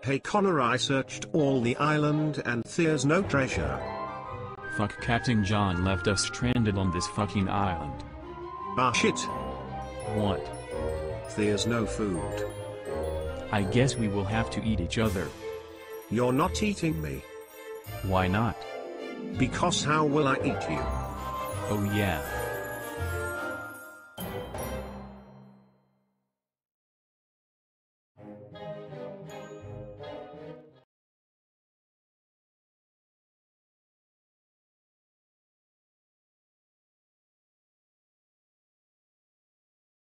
Hey Connor, I searched all the island and there's no treasure. Fuck, Captain John left us stranded on this fucking island. Ah shit. What? There's no food. I guess we will have to eat each other. You're not eating me. Why not? Because how will I eat you? Oh yeah.